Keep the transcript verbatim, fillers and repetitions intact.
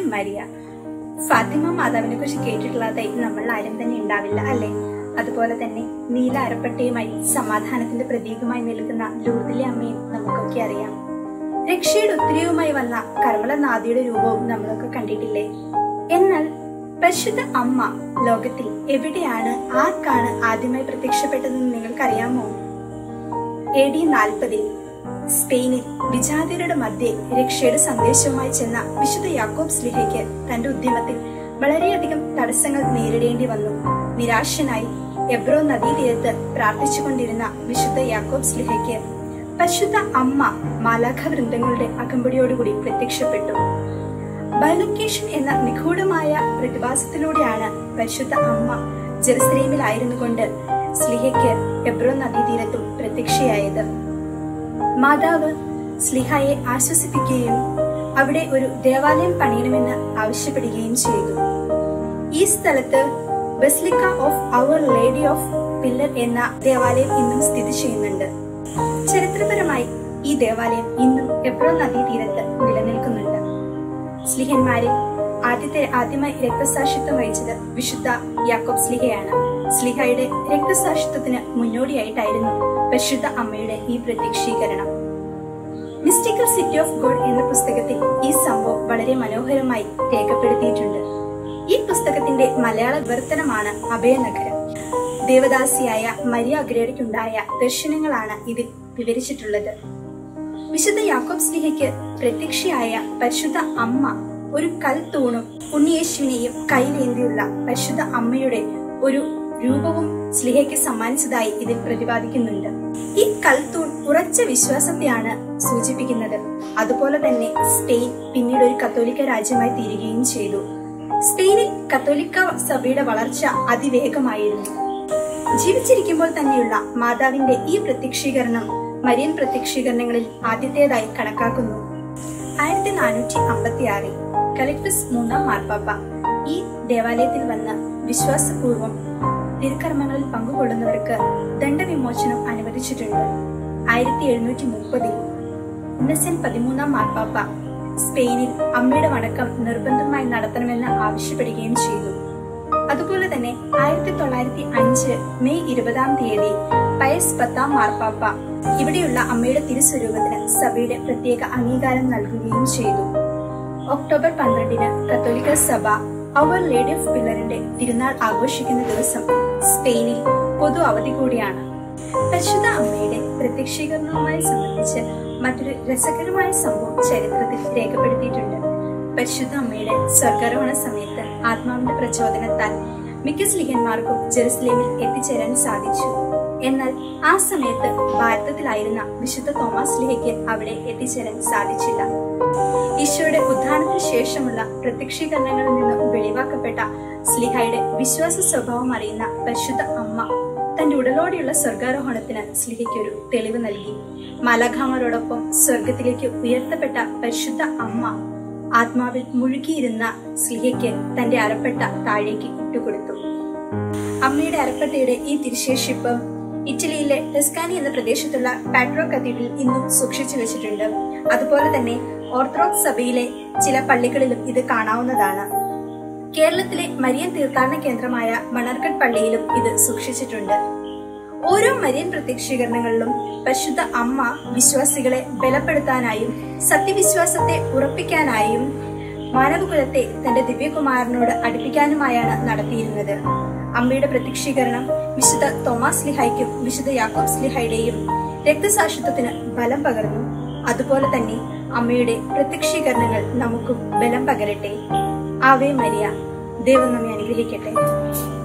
Maria. Fathima മാതാവിനെ കുറിച്ച് കേട്ടിട്ടുള്ളതായി നമ്മൾ ആരും തന്നെ ഉണ്ടാവില്ല അല്ലെ? അതുപോലെ തന്നെ നീല അരപ്പട്ടയുമായി സമാധാനത്തിന്റെ പ്രതീകമായി നിൽക്കുന്ന ലൂർദിലെ അമ്മയും നമുക്കൊക്കെ അറിയാം. രക്ഷയുടെ ഉത്തരവുമായി വന്ന കർമ്മലനാഥിയുടെ രൂപവും നമ്മളൊക്കെ കണ്ടിട്ടില്ലേ? എന്നാൽ പരിശുദ്ധ അമ്മ ലോകത്തിൽ എവിടെയാണ്, ആർക്കാണ് ആദ്യമായി പ്രത്യക്ഷപ്പെട്ടതെന്ന് നിങ്ങൾക്കറിയാമോ? എ ഡി നാൽപ്പതിൽ സ്പെയിനിൽ വിജാതിയരുടെ മധ്യേ രക്ഷയുടെ സന്ദേശവുമായി ചെന്ന വിശുദ്ധ യാക്കോബ് സ്ലീഹയ്ക്ക് തന്റെ ഉദ്യമത്തിൽ വളരെയധികം തടസ്സങ്ങൾ നേരിടേണ്ടി വന്നു. നിരാശനായി എബ്രോ നദീതീരത്ത് പ്രാർത്ഥിച്ചുകൊണ്ടിരുന്ന വിശുദ്ധ യാക്കോബ് സ്ലീഹയ്ക്ക് പരിശുദ്ധ അമ്മ മാലാഖ വൃന്ദങ്ങളുടെ അകമ്പടിയോടുകൂടി പ്രത്യക്ഷപ്പെട്ടു. ബൈലൊക്കേഷൻ എന്ന നിഗൂഢമായ പ്രതിഭാസത്തിലൂടെയാണ് പരിശുദ്ധ അമ്മ ജെറുസലേമിലായിരുന്നു കൊണ്ട് സ്ലീഹയ്ക്ക് എബ്രോ നദീതീരത്തും പ്രത്യക്ഷയായത്. മാതാവ് സ്ലീഹായെ ആശ്വസിപ്പിക്കുകയും അവിടെ ഒരു ദേവാലയം പണിയണമെന്ന് ആവശ്യപ്പെടുകയും ചെയ്തു. ഈ സ്ഥലത്ത് basilica of our lady of pillar എന്ന ദേവാലയം ഇന്നും സ്ഥിതി ചെയ്യുന്നുണ്ട്. ചരിത്രപരമായി ഈ ദേവാലയം ഇന്നും എബ്രോ നദീതീരത്ത് നിലനിൽക്കുന്നുണ്ട്. സ്ലീഹന്മാരിൽ ആദ്യത്തെ ആദ്യമായി രക്തസാക്ഷിത്വം വഹിച്ചത് വിശുദ്ധ യാക്കോബ് സ്ലീഹയാണ്. സ്ലീഹയുടെ രക്തസാക്ഷിത്വത്തിന് മുന്നോടിയായിട്ടായിരുന്നു പരിശുദ്ധ അമ്മയുടെ ഈ പ്രത്യക്ഷീകരണം. മിസ്റ്റിക്കൽ സിറ്റി ഓഫ് ഗോഡ് എന്ന പുസ്തകത്തിൽ ഈ സംഭവം വളരെ മനോഹരമായി രേഖപ്പെടുത്തിയിട്ടുണ്ട്. ഈ പുസ്തകത്തിന്റെ മലയാള വിവർത്തനമാണ് അഭയനഗരം. ദേവദാസിയായ മരിയ അഗ്രേഡയ്ക്കുണ്ടായ ദർശനങ്ങളാണ് ഇതിൽ വിവരിച്ചിട്ടുള്ളത്. വിശുദ്ധ യാക്കോബ് സ്ലീഹയ്ക്ക് പ്രത്യക്ഷയായ പരിശുദ്ധ അമ്മ ഒരു കൽത്തൂണും ഉണ്ണിയേശുവിനെയും കൈയിലേന്തിയുള്ള പരിശുദ്ധ അമ്മയുടെ ഒരു രൂപവും സ്ലീഹയ്ക്ക് സമ്മാനിച്ചതായി ഇതിൽ പ്രതിപാദിക്കുന്നുണ്ട്. ഈ കൽത്തൂൺ ഉറച്ച വിശ്വാസത്തെയാണ് സൂചിപ്പിക്കുന്നത്. അതുപോലെ തന്നെ സ്പെയിൻ പിന്നീട് ഒരു കത്തോലിക്ക രാജ്യമായി തീരുകയും ചെയ്തു. സ്പെയിനിൽ കത്തോലിക്ക സഭയുടെ വളർച്ച അതിവേഗമായിരുന്നു. ജീവിച്ചിരിക്കുമ്പോൾ തന്നെയുള്ള മാതാവിന്റെ ഈ പ്രത്യക്ഷീകരണം മരിയൻ പ്രത്യക്ഷീകരണങ്ങളിൽ ആദ്യത്തേതായി കണക്കാക്കുന്നു. ആയിരത്തി നാനൂറ്റി അമ്പത്തി ആറിൽ കലക്ടസ് മൂന്നാം മാർപ്പാപ്പ ഈ ദേവാലയത്തിൽ വന്ന് വിശ്വാസപൂർവം തിരുക്കർമ്മങ്ങളിൽ പങ്കുകൊള്ളുന്നവർക്ക് ദണ്ഡവിമോചനം അനുവദിച്ചിട്ടുണ്ട്. ആയിരത്തി എഴുന്നൂറ്റി മുപ്പതിൽ ഇന്നസെന്റ് പതിമൂന്നാം മാർപ്പാപ്പ സ്പെയിനിൽ അമ്മയുടെ വണക്കം നിർബന്ധമായി നടത്തണമെന്ന് ആവശ്യപ്പെടുകയും ചെയ്തു. അതുപോലെ തന്നെ ആയിരത്തി തൊള്ളായിരത്തി അഞ്ച് മെയ് ഇരുപതാം തീയതി പയസ് പത്താം മാർപ്പാപ്പ ഇവിടെയുള്ള അമ്മയുടെ തിരുസ്വരൂപത്തിന് സഭയുടെ പ്രത്യേക അംഗീകാരം നൽകുകയും ചെയ്തു. ഒക്ടോബർ പന്ത്രണ്ടിന് കത്തോലിക്ക സഭ അവർ ലേഡി ഓഫ് പില്ലറിന്റെ തിരുനാൾ ആഘോഷിക്കുന്ന ദിവസം സ്പെയിനിൽ പൊതു അവധി കൂടിയാണ്. പരിശുദ്ധ അമ്മയുടെ പ്രത്യക്ഷീകരണവുമായി സംബന്ധിച്ച് മറ്റൊരു രസകരമായ സംഭവം ചരിത്രത്തിൽ രേഖപ്പെടുത്തിയിട്ടുണ്ട്. പരിശുദ്ധ അമ്മയുടെ സ്വർഗാരോഹണ സമയത്ത് ആത്മാവിന്റെ പ്രചോദനത്താൽ മിക്ക സ്ലീഹന്മാർക്കും ജെറുസലേമിൽ എത്തിച്ചേരാൻ സാധിച്ചു. എന്നാൽ ആ സമയത്ത് ഭാരതത്തിലായിരുന്ന വിശുദ്ധ തോമസ് സ്ലീഹയ്ക്ക് അവിടെ എത്തിച്ചേരാൻ സാധിച്ചില്ല. ഈശോയുടെ ഉത്ഥാനത്തിന് ശേഷമുള്ള പ്രത്യക്ഷീകരണങ്ങളിൽ നിന്ന് വെളിവാക്കപ്പെട്ട സ്ലീഹയുടെ വിശ്വാസ സ്വഭാവം അറിയുന്ന പരിശുദ്ധ അമ്മ തന്റെ ഉടലോടെയുള്ള സ്വർഗാരോഹണത്തിന് സ്ലീഹയ്ക്ക് ഒരു തെളിവ് നൽകി. മാലാഖമാരോടൊപ്പം സ്വർഗത്തിലേക്ക് ഉയർത്തപ്പെട്ട പരിശുദ്ധ അമ്മ ആത്മാവിൽ മുഴുകിയിരുന്ന സ്ലീഹയ്ക്ക് തന്റെ അരപ്പട്ട താഴേക്ക് ഇട്ടുകൊടുത്തു. അമ്മയുടെ അരപ്പട്ടയുടെ ഈ തിരുശേഷിപ്പ് ഇറ്റലിയിലെ ടെസ്കാനി എന്ന പ്രദേശത്തുള്ള പാട്രോ കത്തീഡ്രലിൽ ഇന്നും സൂക്ഷിച്ചു വെച്ചിട്ടുണ്ട്. അതുപോലെ തന്നെ ഓർത്തഡോക്സ് സഭയിലെ ചില പള്ളികളിലും ഇത് കാണാവുന്നതാണ്. കേരളത്തിലെ മരിയൻ തീർത്ഥാടന കേന്ദ്രമായ മണർക്കട് പള്ളിയിലും ഇത് സൂക്ഷിച്ചിട്ടുണ്ട്. ഓരോ മരിയൻ പ്രത്യക്ഷീകരണങ്ങളിലും പരിശുദ്ധ അമ്മ വിശ്വാസികളെ ബലപ്പെടുത്താനായും സത്യവിശ്വാസത്തെ ഉറപ്പിക്കാനായും മാനവകുലത്തെ തന്റെ ദിവ്യകുമാരനോട് അടുപ്പിക്കാനുമായാണ് നടത്തിയിരുന്നത്. അമ്മയുടെ പ്രത്യക്ഷീകരണം വിശുദ്ധ തോമസ് സ്ലീഹായ്ക്കും വിശുദ്ധ യാക്കോബ് സ്ലീഹയുടെയും രക്തസാക്ഷിത്വത്തിന് ബലം പകർന്നു. അതുപോലെ തന്നെ അമ്മയുടെ പ്രത്യക്ഷീകരണങ്ങൾ നമുക്കും ബലം പകരട്ടെ. Ave Maria. ദൈവം നമ്മെ അനുഗ്രഹിക്കട്ടെ.